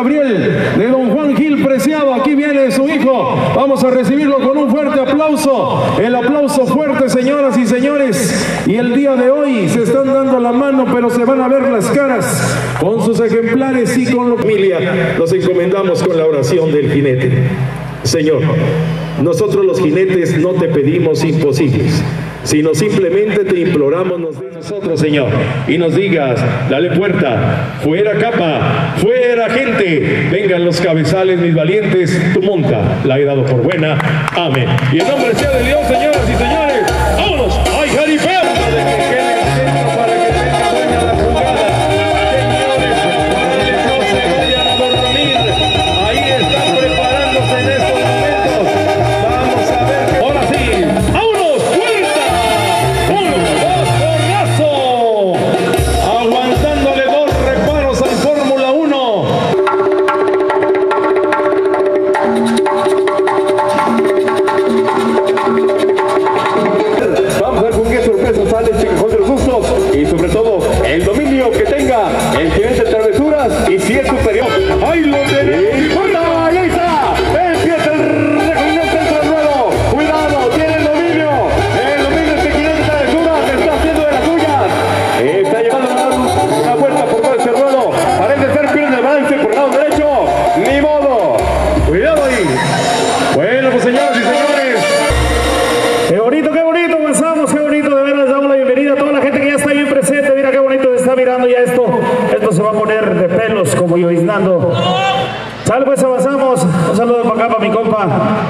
Gabriel, de don Juan Gil Preciado. Aquí viene su hijo. Vamos a recibirlo con un fuerte aplauso. El aplauso fuerte, señoras y señores. Y el día de hoy se están dando la mano, pero se van a ver las caras con sus ejemplares y con la familia. Nos encomendamos con la oración del jinete. Señor, nosotros los jinetes no te pedimos imposibles, sino simplemente te imploramos nos des nosotros, Señor, y nos digas: dale puerta, fuera capa, fuera gente, vengan los cabezales, mis valientes, tu monta la he dado por buena. Amén. Y en nombre sea de Dios, señoras y señores, vámonos. ¡Ay, jaripeo! Como yo iznando. Sale pues, avanzamos. Un saludo para acá para mi compa.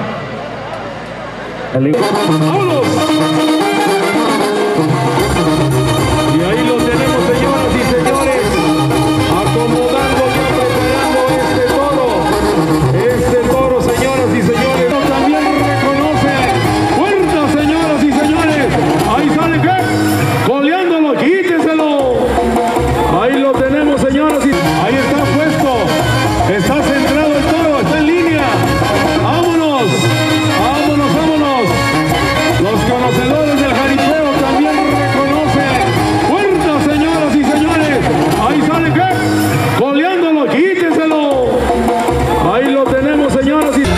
¡Vámonos! Y ahí lo tenemos, señoras y señores, acomodando y preparando este toro, señoras y señores. También reconoce fuerza, señoras y señores. Ahí sale que coleándolo, quíteselo. Ahí lo tenemos, señoras y ahí está puesto, está centrado el toro, está en línea. Vámonos, vámonos, vámonos. Los conocedores del jaripeo también reconocen fuerza, señoras y señores. Ahí sale que coleándolo, quíteselo. Ahí lo tenemos, señoras y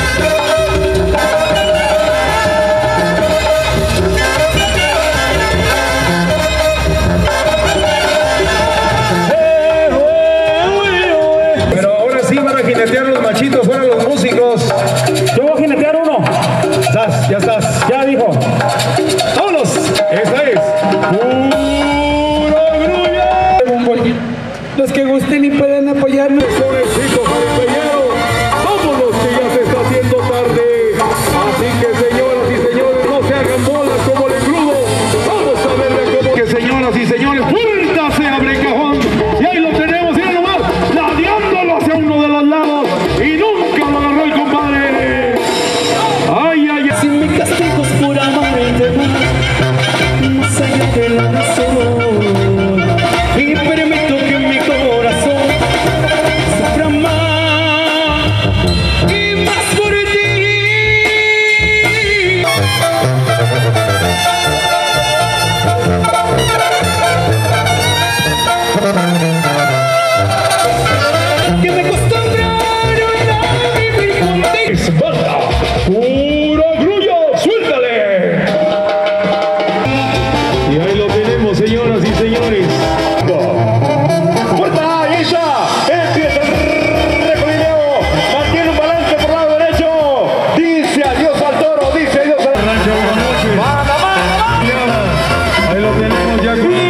los machitos, fueron los músicos. Yo voy a jinetear uno. Ya estás. Ya dijo. ¡Vámonos! Esa es Puro Grulla. Los que gusten y pueden apoyarme. Pobrecito jaripellero. Vámonos, que ya se está haciendo tarde. Así que, señoras y señores, no se hagan bolas como el engrudo. Vamos a verle cómo que, señoras y señores, puerta se abre el cajón. Y ahí lo tenemos, mira nomás, ladeándolo hacia uno de los lados. Y nunca lo agarró el compadre. Ay, ay, ay. Si mi castigo es por amarte más allá de la razón, y permito que mi corazón sufra más y más por ti. Que me acostumbraron a vivir contigo. ¡Esparta! ¡Puro Grullo! ¡Suéltale! Y ahí lo tenemos, señoras y señores. ¡Puerta! ¡Ahí está! ¡Empieza el recorrido! ¡Mantiene un balance por el lado derecho! ¡Dice adiós al toro! ¡Dice adiós al toro! Ahí lo tenemos ya con...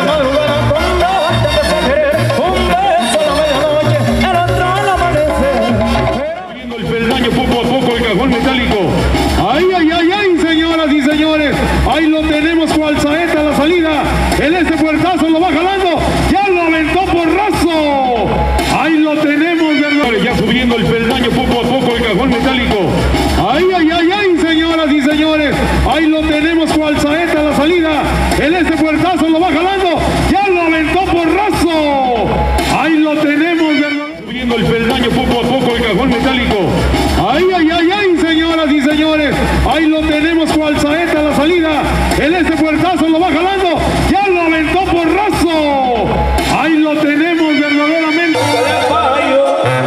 Poco a poco el cajón metálico. Ay, ay, ay, ay, señoras y señores. Ahí lo tenemos cual saeta a la salida. En este puertazo lo va jalando. Ya lo aventó por raso. Ahí lo tenemos, ¿verdad? Ya subiendo el peldaño poco a poco el cajón metálico. Ay, ay, ay, ay, señoras y señores. Ahí lo tenemos cual saeta a la salida. En este puertazo lo va jalando. Ya lo aventó por raso. Ahí lo tenemos, ¿verdad? Subiendo el peldaño poco a poco el cajón metálico. Ay, ay, ay, ay, señoras y señores. Ahí lo tenemos cual saeta a la salida. En este puertazo lo va jalando. Ya lo aventó por raso. Ahí lo tenemos verdaderamente.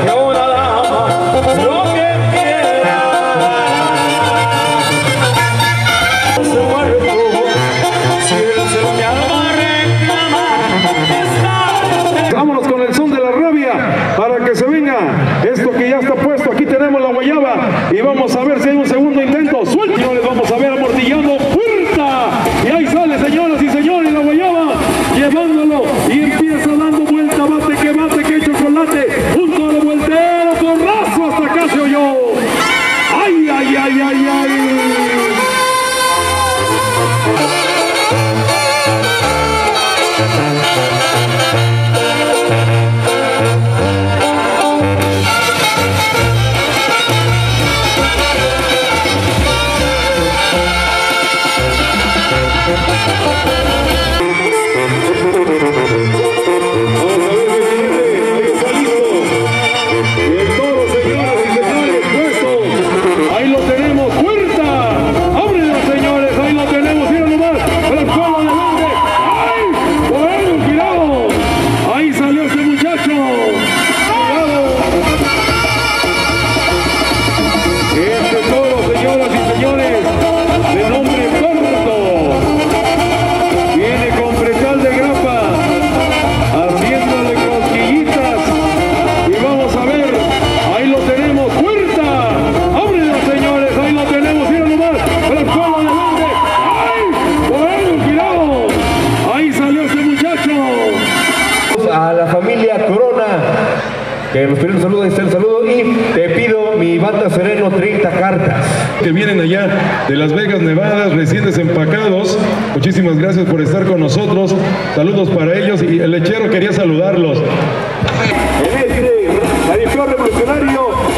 A la familia Corona, que nos piden un saludo, y te pido mi bata Sereno 30 cartas. Que vienen allá de Las Vegas, Nevada, recién desempacados. Muchísimas gracias por estar con nosotros. Saludos para ellos y el lechero quería saludarlos. En este edición revolucionario